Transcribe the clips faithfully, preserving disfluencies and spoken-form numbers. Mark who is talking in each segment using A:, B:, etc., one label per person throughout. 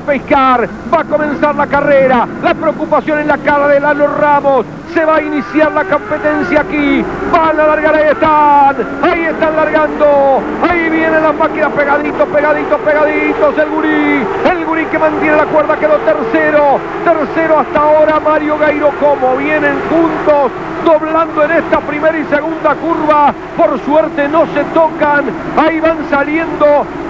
A: pescar. Va a comenzar la carrera. La preocupación en la cara de Lalo Ramos. Se va a iniciar la competencia aquí. Van a largar, ahí están. Ahí están largando. Ahí vienen las máquinas pegaditos, pegaditos, pegaditos. El gurí. El gurí que mantiene la cuerda quedó tercero. Tercero hasta ahora Mario Gairo. Como vienen juntos, doblando en esta primera y segunda curva. Por suerte no se tocan. Ahí van saliendo,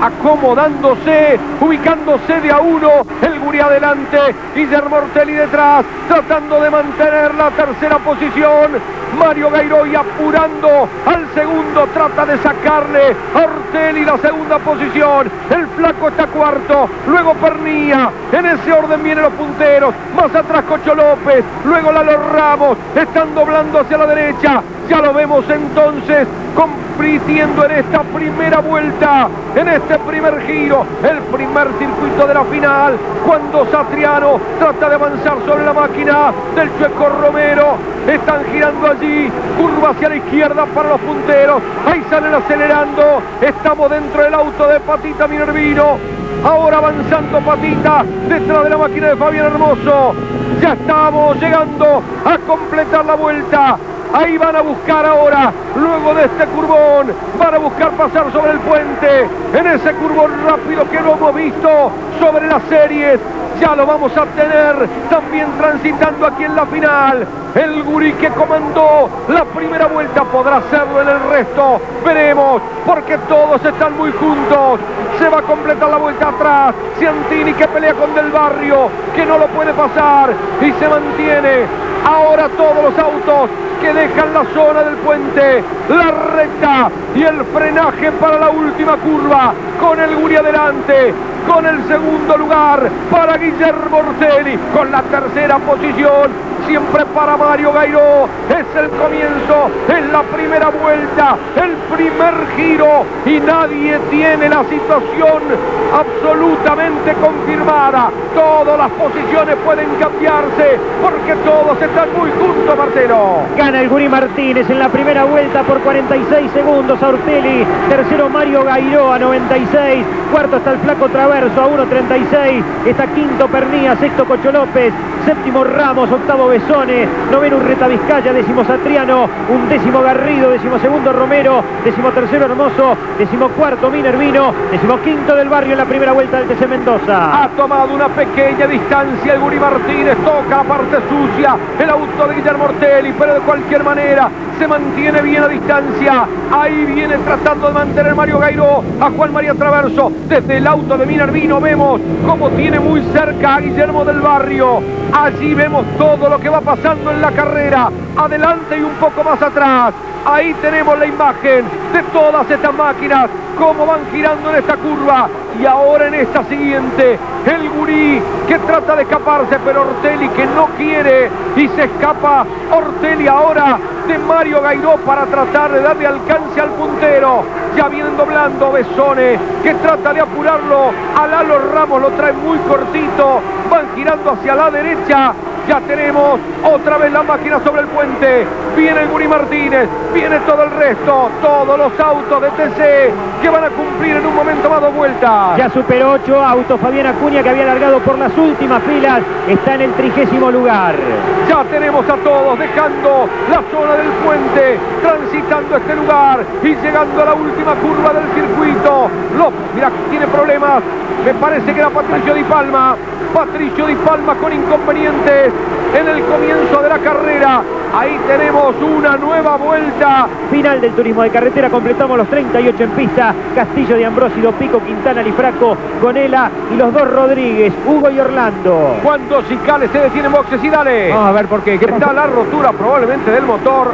A: acomodándose, ubicándose de a uno. El gurí adelante. Guillermo Ortelli detrás, tratando de mantener la tercera posición. Mario Gairoy apurando al segundo, trata de sacarle a Ortelli la segunda posición. El flaco está cuarto, luego Pernía. En ese orden vienen los punteros. Más atrás Cocho López, luego Lalo Ramos. Están doblando hacia la derecha. Ya lo vemos entonces compitiendo en esta primera vuelta, en este primer giro, el primer circuito de la final, cuando Satriano trata de avanzar sobre la máquina del Chueco Romero. Están girando allí, curva hacia la izquierda para los punteros. Ahí salen acelerando. Estamos dentro del auto de Patita Minervino. Ahora avanzando Patita detrás de la máquina de Fabián Hermoso. Ya estamos llegando a completar la vuelta. Ahí van a buscar ahora, luego de este curvón, van a buscar pasar sobre el puente, en ese curvón rápido que no hemos visto sobre las series. Ya lo vamos a tener también transitando aquí en la final. El gurí que comandó la primera vuelta podrá hacerlo en el resto. Veremos, porque todos están muy juntos. Se va a completar la vuelta atrás. Ciantini que pelea con Del Barrio, que no lo puede pasar y se mantiene. Ahora todos los autos que dejan la zona del puente, la recta y el frenaje para la última curva, con el gurí adelante, con el segundo lugar para Guillermo Ortelli, con la tercera posición siempre para Mario Gairo. Es el comienzo, es la primera vuelta, el primer giro y nadie tiene la situación absolutamente confirmada. Todas las posiciones pueden cambiarse porque todos están muy juntos, Marcelo.
B: Gana el gurí Martínez en la primera vuelta por cuarenta y seis segundos a Ortelli. Tercero Mario Gairo a noventa y seis. Cuarto está el flaco Traverso a uno treinta y seis. Está quinto Pernía, sexto Cocho López, séptimo Ramos, octavo Besone, noveno Urreta Vizcaya, décimo Satriano, undécimo Garrido, décimo segundo Romero, décimo tercero Hermoso, décimo cuarto Minervino, décimo quinto Del Barrio en la primera vuelta del T C Mendoza.
A: Ha tomado una pequeña distancia el gurí Martínez, toca la parte sucia el auto de Guillermo Ortelli, pero de cualquier manera se mantiene bien a distancia. Ahí viene tratando de mantener Mario Gairo a Juan María Traverso. Desde el auto de Minervino vemos cómo tiene muy cerca a Guillermo Del Barrio. Allí vemos todo lo que va pasando en la carrera, adelante y un poco más atrás. Ahí tenemos la imagen de todas estas máquinas, cómo van girando en esta curva. Y ahora en esta siguiente, el gurí que trata de escaparse, pero Ortelli que no quiere y se escapa. Ortelli ahora de Mario Gairo para tratar de darle alcance al puntero. Ya vienen doblando Besone, que trata de apurarlo a Lalo Ramos, lo trae muy cortito. Van girando hacia la derecha. Ya tenemos otra vez la máquina sobre el puente. Viene el gurí Martínez, viene todo el resto, todos los autos de T C que van a cumplir en un momento más dos vueltas.
B: Ya superó ocho autos Fabián Acuña, que había largado por las últimas filas, está en el trigésimo lugar.
A: Ya tenemos a todos dejando la zona del puente, transitando este lugar y llegando a la última curva del circuito. Los, mira, tiene problemas, me parece que era Patricio Di Palma. Patricio Di Palma con inconvenientes en el comienzo de la carrera. Ahí tenemos una nueva vuelta.
B: Final del turismo de carretera, completamos los treinta y ocho en pista. Castillo de Ambrosio, Pico, Quintana, Lifraco, Gonela y los dos Rodríguez, Hugo y Orlando.
A: Cuando Cicales se detiene en boxes y dale.
B: Vamos a ver por qué. ¿Qué
A: Está la rotura probablemente del motor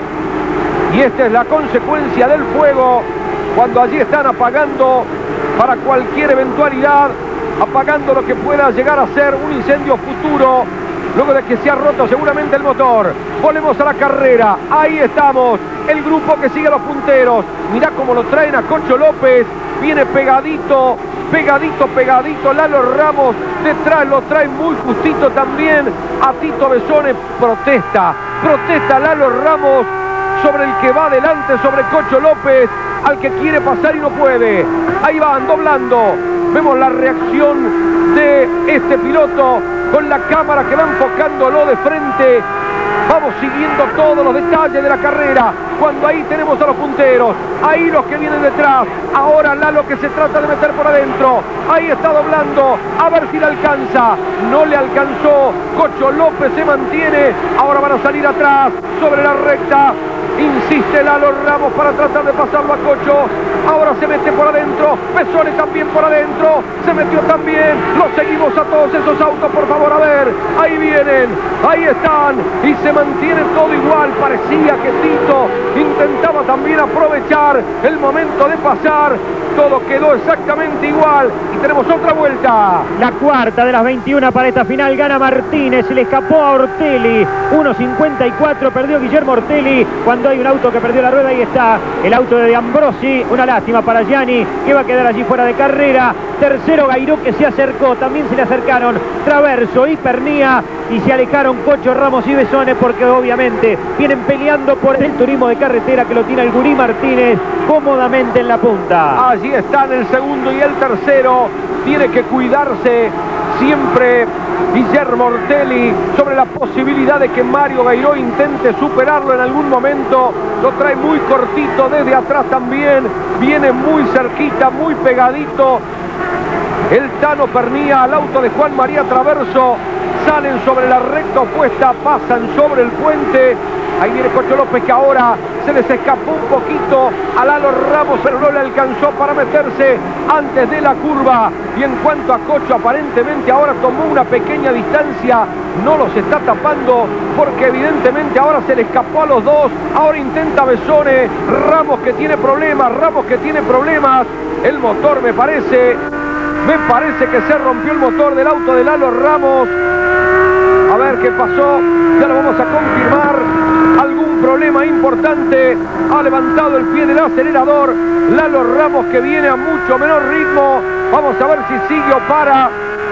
A: y esta es la consecuencia del fuego cuando allí están apagando para cualquier eventualidad, apagando lo que pueda llegar a ser un incendio futuro, luego de que se ha roto seguramente el motor. Volvemos a la carrera, ahí estamos, el grupo que sigue a los punteros. Mirá cómo lo traen a Cocho López, viene pegadito, pegadito, pegadito Lalo Ramos, detrás lo trae muy justito también a Tito Besone. Protesta, protesta Lalo Ramos sobre el que va adelante, sobre Cocho López, al que quiere pasar y no puede. Ahí van, doblando. Vemos la reacción de este piloto con la cámara que va enfocándolo de frente. Vamos siguiendo todos los detalles de la carrera. Cuando ahí tenemos a los punteros, ahí los que vienen detrás. Ahora Lalo que se trata de meter por adentro. Ahí está doblando, a ver si le alcanza. No le alcanzó. Cocho López se mantiene. Ahora van a salir atrás sobre la recta. Insiste Lalo Ramos para tratar de pasarlo a Cocho. Ahora se mete por adentro. Pesone también por adentro. Se metió también. Los seguimos a todos esos autos, por favor, a ver. Ahí vienen. Ahí están. Y se mantiene todo igual. Parecía que Tito intentaba también aprovechar el momento de pasar. Todo quedó exactamente igual. Y tenemos otra vuelta.
B: La cuarta de las veintiuna para esta final. Gana Martínez. Le escapó a Ortelli. uno cincuenta y cuatro. Perdió Guillermo Ortelli. Cuando hay un auto que perdió la rueda, ahí está el auto de De Ambrosi. Una lástima para Gianni, que va a quedar allí fuera de carrera. Tercero Gairó, que se acercó. También se le acercaron Traverso y Pernía. Y se alejaron Cocho, Ramos y Besone, porque obviamente vienen peleando por el turismo de carretera que lo tiene el Gurí Martínez cómodamente en la punta.
A: Allí están el segundo y el tercero. Tiene que cuidarse siempre Guillermo Ortelli sobre la posibilidad de que Mario Gairó intente superarlo en algún momento. Lo trae muy cortito desde atrás también. Viene muy cerquita, muy pegadito. El Tano Pernía al auto de Juan María Traverso. Salen sobre la recta opuesta, pasan sobre el puente. Ahí viene Cocho López, que ahora se les escapó un poquito a Lalo Ramos, pero no le alcanzó para meterse antes de la curva. Y en cuanto a Cocho, aparentemente ahora tomó una pequeña distancia. No los está tapando porque evidentemente ahora se le escapó a los dos. Ahora intenta Besone. Ramos que tiene problemas, Ramos que tiene problemas. El motor me parece, me parece que se rompió el motor del auto de Lalo Ramos. A ver qué pasó, ya lo vamos a confirmar. Algún problema importante. Ha levantado el pie del acelerador Lalo Ramos, que viene a mucho menor ritmo. Vamos a ver si sigue o para.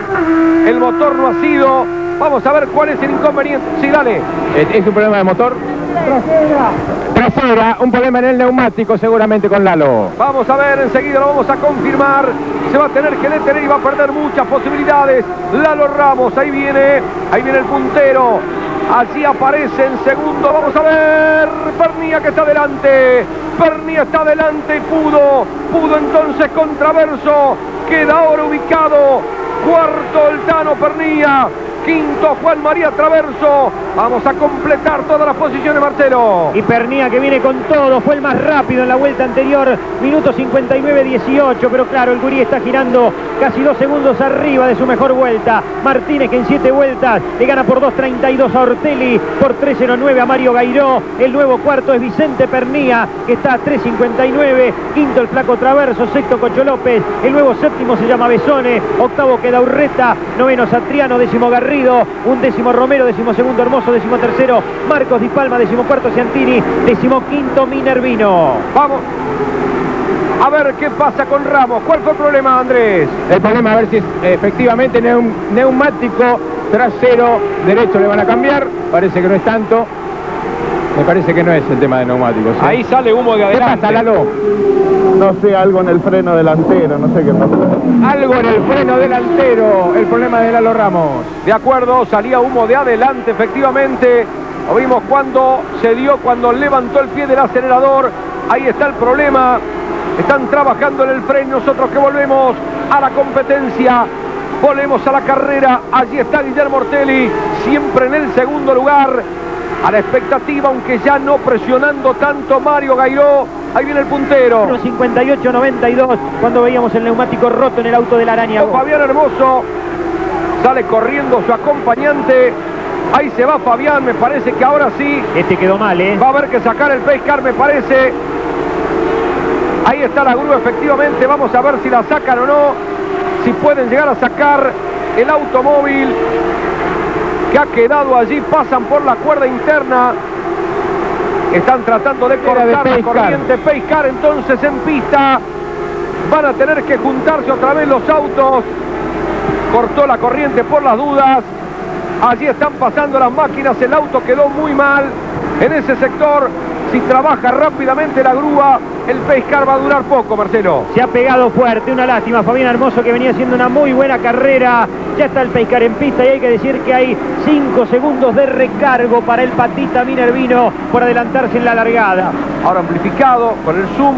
A: El motor no ha sido. Vamos a ver cuál es el inconveniente. Sí, dale.
C: ¿Es un problema de motor? Trasera. Trasera, un problema en el neumático seguramente con Lalo.
A: Vamos a ver, enseguida lo vamos a confirmar. Se va a tener que detener y va a perder muchas posibilidades. Lalo Ramos, ahí viene, ahí viene el puntero. Allí aparece en segundo, vamos a ver. Pernía que está adelante. Pernía está adelante y pudo, pudo entonces con Traverso. Queda ahora ubicado. Cuarto el Tano Pernía. Quinto Juan María Traverso. Vamos a completar todas las posiciones, Marcelo.
B: Y Pernía, que viene con todo, fue el más rápido en la vuelta anterior, minuto cincuenta y nueve dieciocho, pero claro, el Gurí está girando casi dos segundos arriba de su mejor vuelta. Martínez, que en siete vueltas le gana por dos treinta y dos a Ortelli, por tres cero nueve a Mario Gairó. El nuevo cuarto es Vicente Pernía, que está a tres cincuenta y nueve. Quinto el Flaco Traverso, sexto Cocho López. El nuevo séptimo se llama Besone, octavo queda Urreta, noveno Satriano, décimo Garrido, un décimo Romero, décimo segundo Hermoso, décimo tercero Marcos Di Palma, décimo cuarto Ciantini, décimo quinto Minervino.
A: Vamos a ver qué pasa con Ramos. ¿Cuál fue el problema, Andrés?
C: El problema, a ver si es efectivamente neum, neumático trasero derecho le van a cambiar. Parece que no es tanto. Me parece que no es el tema de neumáticos, ¿sí?
A: Ahí sale humo de adelante.
C: ¿Qué pasa, Lalo?
D: No sé, algo en el freno delantero, no sé qué pasa.
C: Algo en el freno delantero, el problema de Lalo Ramos.
A: De acuerdo, salía humo de adelante, efectivamente. Lo vimos cuando se dio, cuando levantó el pie del acelerador. Ahí está el problema. Están trabajando en el freno. Nosotros que volvemos a la competencia, volvemos a la carrera. Allí está Guillermo Ortelli, siempre en el segundo lugar. A la expectativa, aunque ya no presionando tanto Mario Gairó. Ahí viene el puntero.
B: uno cincuenta y ocho noventa y dos, cuando veíamos el neumático roto en el auto del Araña.
A: Fabián Hermoso. Sale corriendo su acompañante. Ahí se va Fabián, me parece que ahora sí.
B: Este quedó mal, ¿eh?
A: Va a haber que sacar el pace car, me parece. Ahí está la grúa, efectivamente. Vamos a ver si la sacan o no. Si pueden llegar a sacar el automóvil que ha quedado allí. Pasan por la cuerda interna. Están tratando de cortar la corriente. Pace car entonces en pista. Van a tener que juntarse otra vez los autos. Cortó la corriente por las dudas. Allí están pasando las máquinas. El auto quedó muy mal en ese sector. Si trabaja rápidamente la grúa, el Pacecar va a durar poco, Marcelo.
B: Se ha pegado fuerte, una lástima. Fabián Hermoso, que venía haciendo una muy buena carrera. Ya está el Pacecar en pista y hay que decir que hay cinco segundos de recargo para el Patita Minervino por adelantarse en la largada.
A: Ahora amplificado con el zoom.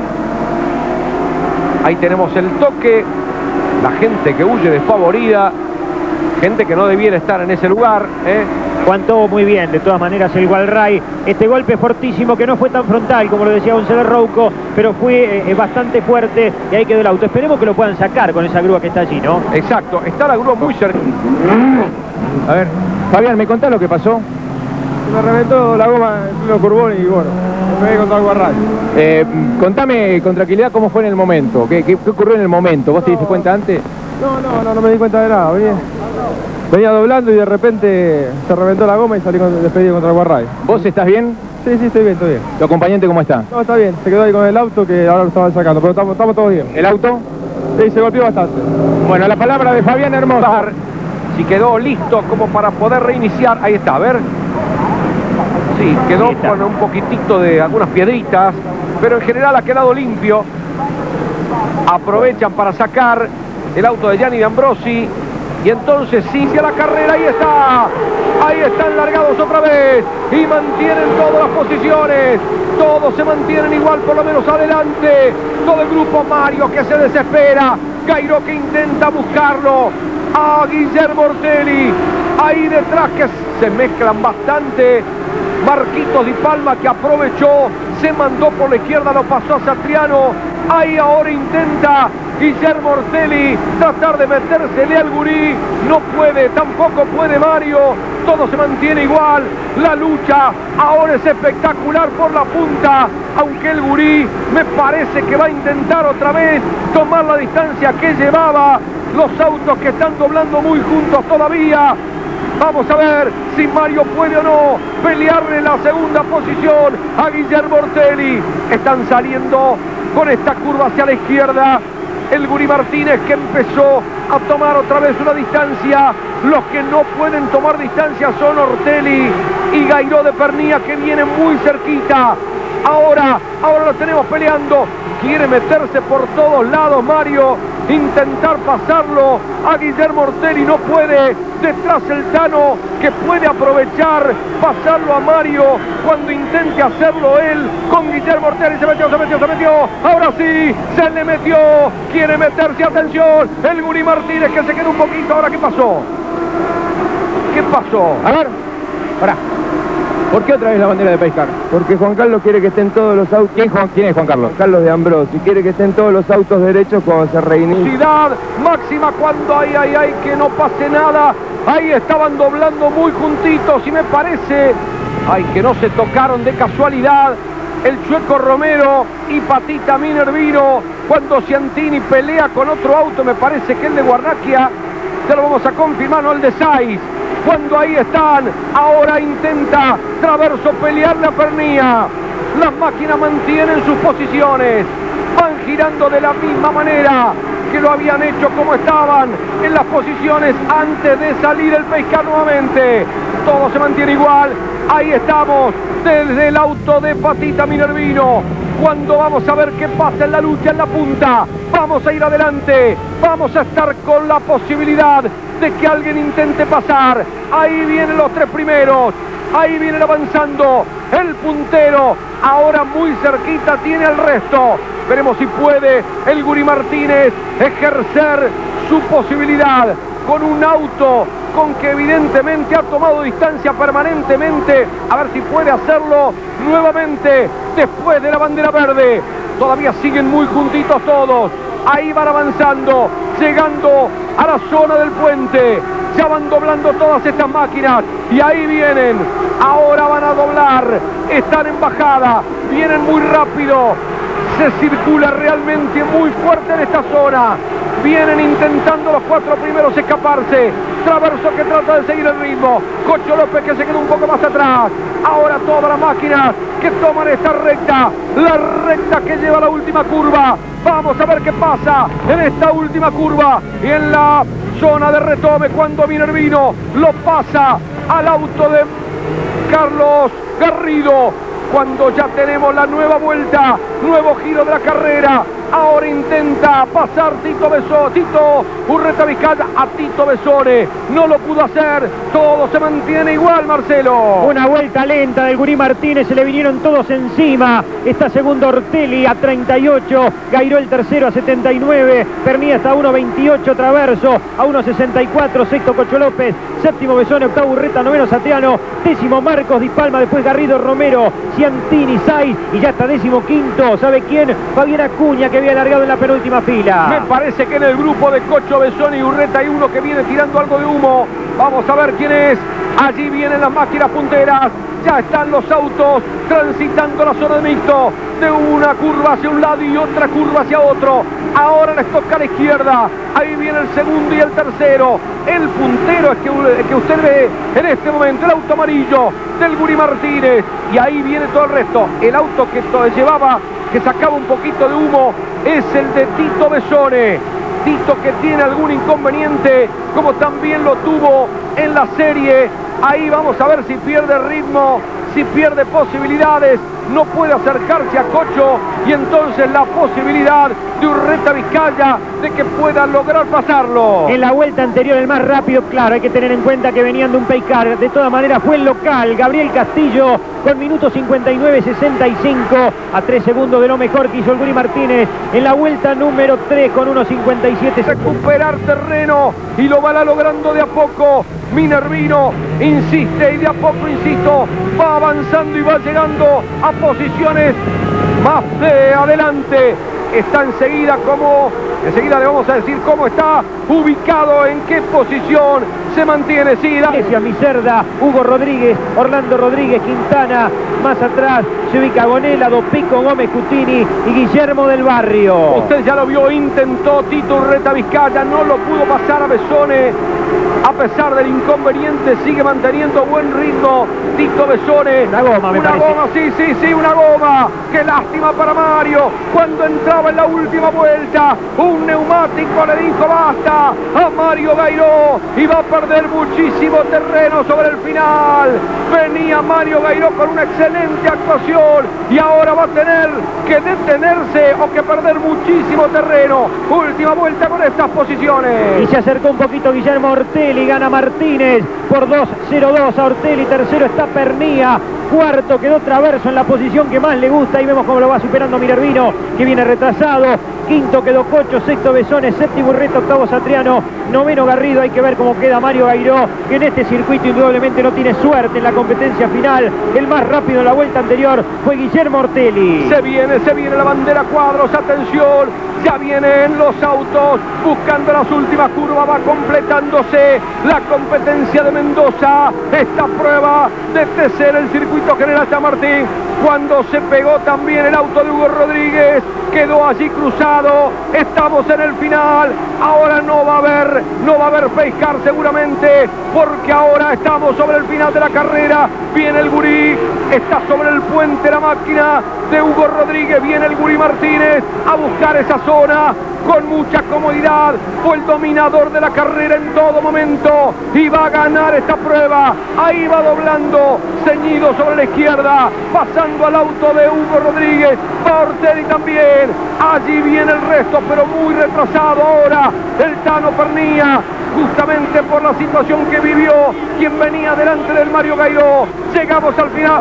A: Ahí tenemos el toque. La gente que huye despavorida. Gente que no debiera estar en ese lugar, ¿eh?
B: Aguantó muy bien, de todas maneras, el Walray. Este golpe fortísimo que no fue tan frontal, como lo decía Gonzalo Rouco, pero fue eh, bastante fuerte y ahí quedó el auto. Esperemos que lo puedan sacar con esa grúa que está allí, ¿no?
A: Exacto, está la grúa muy cerca.
C: A ver, Fabián, ¿me contás lo que pasó?
E: Me reventó la goma en los curbones y bueno, me pegué contra el Walray.
C: Eh, contame con tranquilidad cómo fue en el momento. ¿Qué, qué, qué ocurrió en el momento? ¿Vos te diste cuenta antes?
E: No, no, no, no me di cuenta de nada. Venía, venía doblando y de repente se reventó la goma y salí con, despedido contra el Walray.
C: ¿Vos estás bien?
E: Sí, sí, estoy bien, estoy bien.
C: ¿Tu acompañante cómo está?
E: No, está bien, se quedó ahí con el auto que ahora lo estaban sacando, pero estamos, estamos todos bien.
C: ¿El auto?
E: Sí, se golpeó bastante.
C: Bueno, la palabra de Fabián Hermoso.
A: Si quedó listo como para poder reiniciar, ahí está, a ver. Sí, quedó con un poquitito de algunas piedritas, pero en general ha quedado limpio. Aprovechan para sacar el auto de Gianni D'Ambrosi y entonces sí, sí a la carrera, ahí está. Ahí están largados otra vez y mantienen todas las posiciones. Todos se mantienen igual, por lo menos adelante. Todo el grupo, Mario que se desespera. Gairó que intenta buscarlo a Guillermo Ortelli. Ahí detrás que se mezclan bastante. Marquitos Di Palma que aprovechó, se mandó por la izquierda, lo pasó a Satriano. Ahí ahora intenta Guillermo Ortelli tratar de metérsele al gurí. No puede, tampoco puede Mario. Todo se mantiene igual. La lucha ahora es espectacular por la punta. Aunque el gurí me parece que va a intentar otra vez tomar la distancia que llevaba. Los autos que están doblando muy juntos todavía. Vamos a ver si Mario puede o no pelearle la segunda posición a Guillermo Ortelli. Están saliendo con esta curva hacia la izquierda. El Gurí Martínez que empezó a tomar otra vez una distancia. Los que no pueden tomar distancia son Ortelli y Gairó de Pernía que vienen muy cerquita. Ahora, ahora lo tenemos peleando. Quiere meterse por todos lados Mario. Intentar pasarlo a Guillermo Ortelli, no puede. Detrás el Tano que puede aprovechar, pasarlo a Mario cuando intente hacerlo él con Guillermo Ortelli. Se metió, se metió, se metió. Ahora sí, se le metió. Quiere meterse, atención. El Gurí Martínez que se queda un poquito. Ahora, ¿qué pasó? ¿Qué pasó?
C: A ver, pará. ¿Por qué otra vez la bandera de Pacecar?
E: Porque Juan Carlos quiere que estén todos los autos.
C: ¿Quién, Juan, ¿Quién es Juan Carlos?
E: Juan Carlos de Ambrosi quiere que estén todos los autos derechos cuando se reinicie.
A: Velocidad máxima cuando hay, hay, hay, que no pase nada. Ahí estaban doblando muy juntitos y me parece, ay, que no se tocaron de casualidad. El Chueco Romero y Patita Minervino. Cuando Ciantini pelea con otro auto, me parece que el de Guarrachia, ya lo vamos a confirmar, no el de Saiz. Cuando ahí están, ahora intenta Traverso pelearle a Pernía. Las máquinas mantienen sus posiciones, van girando de la misma manera que lo habían hecho como estaban en las posiciones antes de salir el Pacecar nuevamente. Todo se mantiene igual, ahí estamos desde el auto de Patita Minervino. Cuando vamos a ver qué pasa en la lucha en la punta, vamos a ir adelante, vamos a estar con la posibilidad de que alguien intente pasar. Ahí vienen los tres primeros, ahí vienen avanzando el puntero, ahora muy cerquita tiene el resto. Veremos si puede el Gurí Martínez ejercer su posibilidad con un auto con que evidentemente ha tomado distancia permanentemente, a ver si puede hacerlo nuevamente después de la bandera verde. Todavía siguen muy juntitos todos, ahí van avanzando, llegando a la zona del puente, ya van doblando todas estas máquinas y ahí vienen, ahora van a doblar, están en bajada, vienen muy rápido, se circula realmente muy fuerte en esta zona. Vienen intentando los cuatro primeros escaparse. Traverso que trata de seguir el ritmo. Cocho López que se queda un poco más atrás. Ahora todas las máquinas que toman esta recta. La recta que lleva a la última curva. Vamos a ver qué pasa en esta última curva. Y en la zona de retome cuando Minervino lo pasa al auto de Carlos Garrido. cuando ya tenemos la nueva vuelta, nuevo giro de la carrera. Ahora intenta pasar Tito Besone, Tito Urreta Vizcaya a Tito Besone. No lo pudo hacer, todo se mantiene igual, Marcelo.
B: Una vuelta lenta del Gurí Martínez, se le vinieron todos encima. Está segundo Ortelli a treinta y ocho, Gairó el tercero a setenta y nueve, Pernía está a uno veintiocho, Traverso a uno sesenta y cuatro, sexto Cocho López, séptimo Besone, octavo Urreta, noveno Satriano, décimo Marcos Di Palma, después Garrido, Romero, Ciantini, Saiz y ya está décimo quinto, ¿sabe quién? Fabián Acuña, que había alargado en la penúltima fila.
A: Me parece que en el grupo de Cocho, Besone y Urreta hay uno que viene tirando algo de humo. Vamos a ver quién es. Allí vienen las máquinas punteras. Ya están los autos transitando la zona de mixto. De una curva hacia un lado y otra curva hacia otro. Ahora les toca a la izquierda. Ahí viene el segundo y el tercero. El puntero es que, que usted ve en este momento. El auto amarillo del Gurí Martínez. Y ahí viene todo el resto. El auto que llevaba, que sacaba un poquito de humo, es el de Tito Besone. Tito, que tiene algún inconveniente, como también lo tuvo en la serie. Ahí vamos a ver si pierde ritmo, si pierde posibilidades. No puede acercarse a Cocho y entonces la posibilidad de Urreta Vizcaya de que pueda lograr pasarlo.
B: En la vuelta anterior el más rápido, claro, hay que tener en cuenta que venían de un paycar. De todas maneras fue el local, Gabriel Castillo, con minuto cincuenta y nueve sesenta y cinco, a tres segundos de lo mejor que hizo el Gurí Martínez en la vuelta número tres con uno cincuenta y siete.
A: Recuperar terreno y lo va logrando de a poco. Minervino insiste y de a poco, insisto, va avanzando y va llegando a posiciones más de adelante. Está enseguida como, enseguida le vamos a decir cómo está ubicado, en qué posición se mantiene. Sí,
B: Iglesia, Micerda, Hugo Rodríguez, Orlando Rodríguez, Quintana, más atrás se ubica Gonela, Dopico, Gómez Cutini y Guillermo del Barrio.
A: Usted ya lo vio, intentó Tito Urreta Vizcaya, no lo pudo pasar a Besone. A pesar del inconveniente, sigue manteniendo buen ritmo Tito Besone.
B: Una goma, me
A: Una
B: parece.
A: goma, sí, sí, sí, una goma. Qué lástima para Mario. Cuando entraba en la última vuelta, un neumático le dijo basta a Mario Gairó y va a perder muchísimo terreno sobre el final. Venía Mario Gairó con una excelente actuación y ahora va a tener que detenerse o que perder muchísimo terreno. Última vuelta con estas posiciones.
B: Y se acercó un poquito Guillermo Ortelli, gana Martínez por dos cero dos a Ortelli, tercero está Pernía, cuarto quedó Traverso en la posición que más le gusta y vemos cómo lo va superando Minervino, que viene retrasado, quinto quedó Cocho, sexto Besone, séptimo Urreta, octavo Satriano, noveno Garrido. Hay que ver cómo queda Mario Gairó, que en este circuito indudablemente no tiene suerte en la competencia final. El más rápido en la vuelta anterior fue Guillermo Ortelli.
A: Se viene, se viene la bandera cuadros, atención, ya vienen los autos buscando las últimas curvas, va completándose la competencia de Mendoza. Esta prueba de T C en el circuito General San Martín, cuando se pegó también el auto de Hugo Rodríguez, quedó allí cruzado. Estamos en el final, ahora no va a haber, no va a haber pescar seguramente, porque ahora estamos sobre el final de la carrera. Viene el Gurí, está sobre el puente la máquina de Hugo Rodríguez, viene el Gurí Martínez a buscar esa zona con mucha comodidad. Fue el dominador de la carrera en todo momento y va a ganar esta prueba. Ahí va doblando, ceñido sobre la izquierda, pasando al auto de Hugo Rodríguez, va Ortelli también. Allí viene el resto, pero muy retrasado ahora el Tano Pernía, justamente por la situación que vivió quien venía delante del Mario Gairó. Llegamos al final.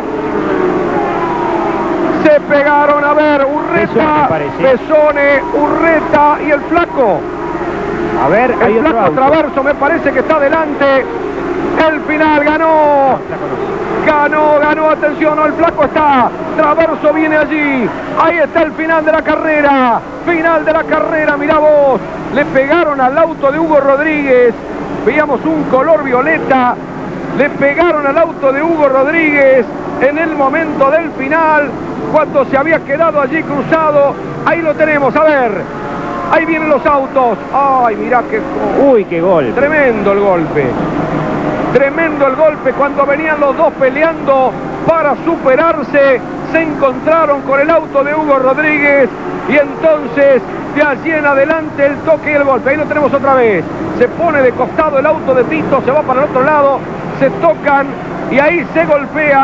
A: Se pegaron, a ver, Urreta, Besone, Urreta y el Flaco.
B: A ver,
A: El
B: hay otro
A: Flaco
B: auto.
A: Traverso me parece que está delante. El final ganó. Ganó, ganó, atención, el Flaco está. Traverso viene allí. Ahí está el final de la carrera. Final de la carrera, mirá vos. Le pegaron al auto de Hugo Rodríguez. Veíamos un color violeta. Le pegaron al auto de Hugo Rodríguez en el momento del final, cuando se había quedado allí cruzado. Ahí lo tenemos, a ver. Ahí vienen los autos. Ay, mirá qué...
B: Uy, qué gol.
A: Tremendo el golpe. Tremendo el golpe cuando venían los dos peleando para superarse. Se encontraron con el auto de Hugo Rodríguez y entonces de allí en adelante el toque y el golpe. Ahí lo tenemos otra vez. Se pone de costado el auto de Tito, se va para el otro lado, se tocan y ahí se golpean.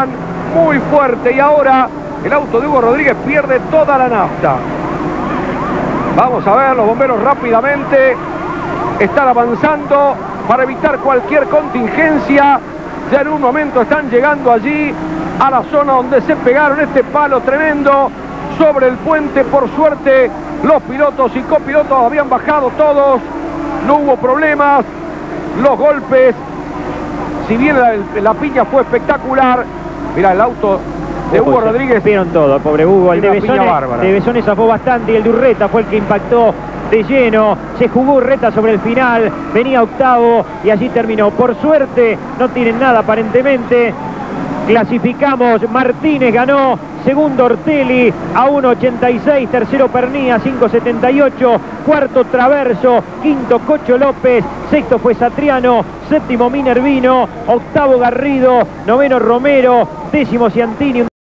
A: muy fuerte. Y ahora el auto de Hugo Rodríguez pierde toda la nafta. Vamos a ver, los bomberos rápidamente están avanzando para evitar cualquier contingencia. Ya en un momento están llegando allí a la zona donde se pegaron este palo tremendo sobre el puente. Por suerte, los pilotos y copilotos habían bajado todos. No hubo problemas. Los golpes, si bien la, la piña fue espectacular. Mirá, el auto de Hugo Rodríguez.
B: Vieron todo, pobre Hugo. El de Besones zafó bastante y el de Urreta fue el que impactó de lleno. Se jugó Urreta sobre el final, venía octavo y allí terminó. Por suerte no tienen nada aparentemente. Clasificamos, Martínez ganó, segundo Ortelli a uno ochenta y seis, tercero Pernía cinco setenta y ocho, cuarto Traverso, quinto Cocho López, sexto fue Satriano, séptimo Minervino, octavo Garrido, noveno Romero, décimo Ciantini.